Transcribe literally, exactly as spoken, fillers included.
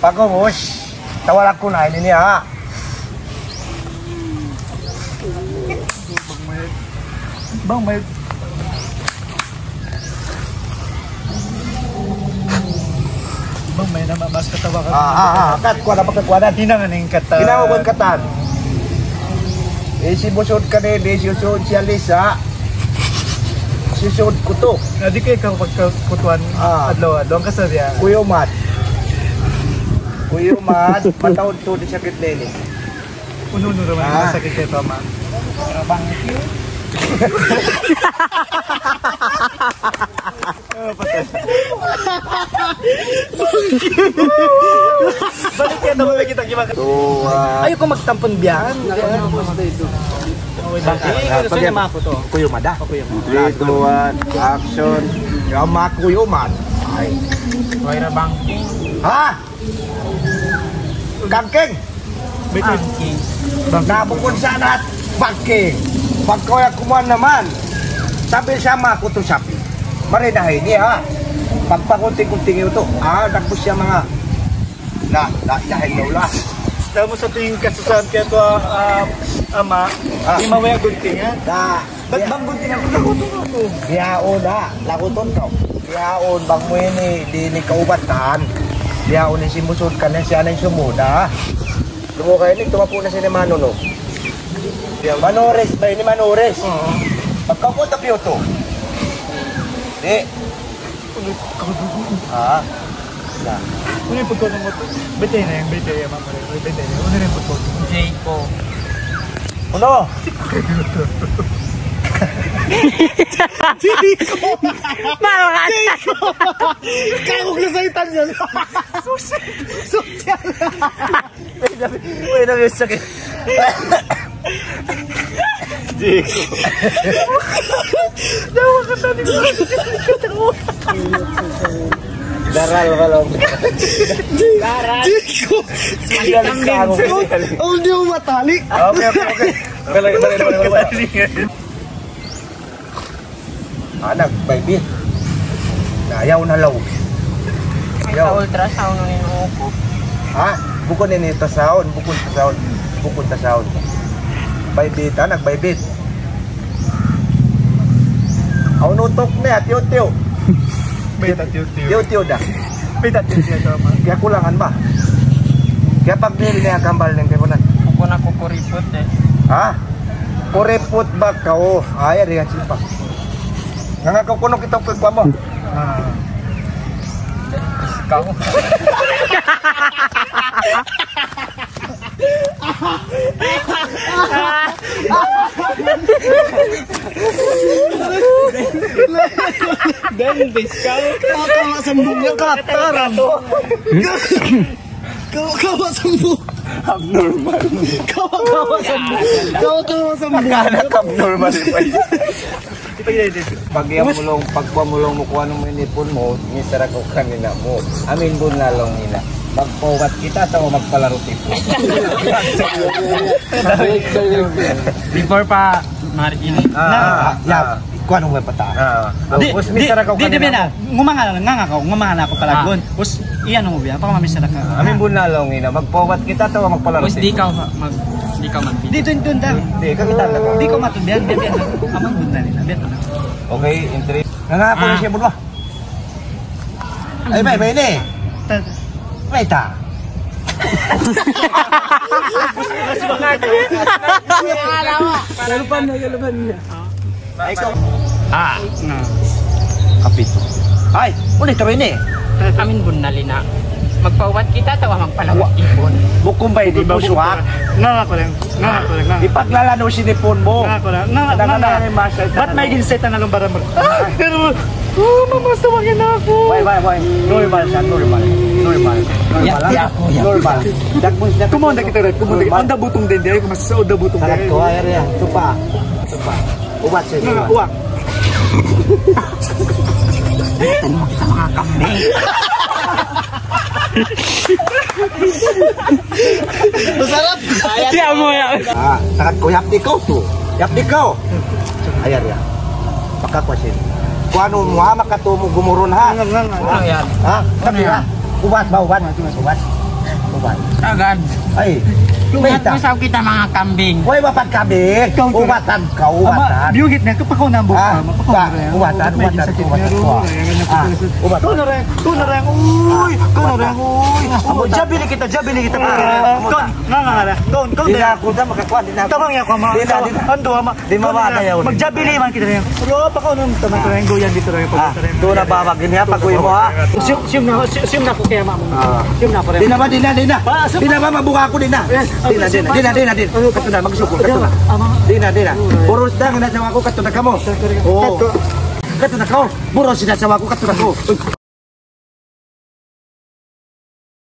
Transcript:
Pako bos, tawar aku na ini ha. Bang may Bang may nama mas katawa ka. Ah ah ah, kat kuha na pagkakuha na. Tinang aning kata. Kinawag katan. Eh si busod ka ni, di susod siya Lisa. Susod ko to. Adi kay ka pagkakutuan adlaw-adlaw ang kasabya. Kuyo mat. Kuyo mat, matawad to di sakit lele. Uno-uno naman ang sakit kay Tama. Pero bang balik yan na ba kita gimana? So, uh, ayaw ko magtampon biyan. Pagyan mo ako to. Kuyo mada. three, two, one, action. Yama kuyo mat. Ay. Wala bang Ha? Kangking. Bangking. Nabukod sana pagking. Pagkaya kumuha naman. Sabi sama ko to sapi. Marinahin niya ha. Pagpakunting-kunting ito. Ah, nakpo siya mga na, na, yahin daw lah. Dahil mo sa tingin kasusahan kaya ito uh, ama, ah. Di mawaya gunting ha? Da. Ba't bang gunting ako? Lakuton ako. Diyaon ha. Lakuton ka. Diyaon bang mo yun eh. Di ni kaubatan. Diyaon ni simusod ka na siya na yung sumuda. Lumukay ni, tumapo na si ni Mano no. Manores ba yun ni Manores? Oo. Pagkapunta piyo to. Di. Ha? Na. Ano yung pagkakon mo to? Betay na yung betay yung mga betay na. Ano yung pagkakon? Jayco. Ano? Jayco! Marungan! Jayco! Kagok na sa itan yun. Social! Social! Wait a minute, sakit. Jayco. Dawa ka sa nito. Daral ka lang. Daral. Jayco! Sigalis ka ako. Oh, di mo matali. Okay, okay, okay. Balik, balik, balik, balik. Anak, baby. Ayaw na law. Sa ultrasound ng inuupo. Ha? Bukon ini tasaon, bukon tasaon, bukon tasaon. Baybit, anak, baybit. Aw nutok na, tiyo-tiyo. Beta tiyo-tiyo. Tiyo-tiyo dah. Beta tiyo-tiyo ito. Kaya kulangan ba? Kaya pag-nil niya kambal ng kaipunan. Ako na kukuripot eh. Ha? Kuripot ba ka o? Ay, ari nga sipa. Nga nga kukuno kita pagkwa mo. Ah. Ikaw. Dan discount. Kawa sambung yung kataran. Kawa kawa sambung. Abnormal. Kawa kawa sambung. Kawa kawa sambung. Anak abnormal pa yun. Ipagdadit. Pag mulong, pagkuha mulong mo kuha ng inipon mo, misara ko kanina mo. Amin bun lalong nila. Magpawat kita sa magpalaro tipo. Before pa Martin. Ah, ya. Kuha nung may pata. Di, Tapos di, misara ko di, di, kanina na, ngumanga nga nga ako, ngumanga ako palagon. Tapos, iyan mo biya, paka mamisara ka. Amin bun lalong nila. Magpawat kita sa magpalaro Tapos, di ka mag, di ka mag Dito yung tunda. Di, kakita na ko. Di ka matundihan, biya, biya, amang bunda nila, biya, biya. Okay, entry. Nangapo na siya bunwa. Ay, may, may ni. May ta. Lalupan na, lalupan niya. Ay, ikaw. Ah, no. Kapito. Ay, ulit tayo ni. Amin bun nalina. Magpawat kita, tawa magpalawak ipon. Bukong ba, di ba suwak? Nga ako lang. Nga ako lang. Ipaglalano sinipon mo. Nga ako lang. Nga nga nga. Ba't may ginseta na lang baramag? Ah, pero... Oh, mamasawagin na ako. Wait, wait, wait. Normal siya, normal. Normal. Normal lang. Normal. Dagmos na. Kumanda kita rin. Kumanda kita. Anda butong din dahil. Kung masasao da butong Sarat din. ko, ayar yan. Tupa. Tupa. Ubat siya. Nga nga, uwak. Tanong sa mga kambing. Masarap. Kaya mo yan. Ah, sarat ko, yap di ko to. Yap di ko. Ayar yan. Pakakwasin. Kung ano mo ha, makatumo gumuron ha. Nga nga nga. Ano yan? Ha? Sabi ha? Ubat ba, ubat? Ubat. ubat. Agad. Ay, Luhat meta. mo sa kita mga kambing. Huwag mapagkabig. Ikaw, ikaw. Ubatan ka, Ama, ubatan. biyugit na, kapakaw na ang buka. Ah, Mapakaw ba, na rin. ubatan, May ubatan, sakit ubatan niya, ko. ro. Ayan, Ah, napakalusot. ubatan. Ikaw na rin, ikaw na rin. Uy, ikaw na rin. Uy, uy, jabili kita, jabili kita. Ah, Ikaw, nga nga nga. Ikaw, ikaw Di na. na ako na makakuha, di na ako. Tabang yan ko, ma. Di na, di na. Ando, ama. Di mabagayaw. Magjabili man kita rin. Pero, pakaw na naman ito rin. Goyan dito rin. Ah, doon na babagin niya, pag-uwi mo ha. Siyum, siyum na, siyum na ko kaya mama. Ah. Siyum na ko rin. Di na ba, di na, di na. Ah, sir. Di na ba, mabuka ako, di na. Di na, di na, di na, di na, di na. Kato na, magsukol, kato na. Di na, di na. Puro sida nga nasawa ko, kato na ka mo. Oo. Kato na ka mo. Puro sinasawa ko, kato na ko.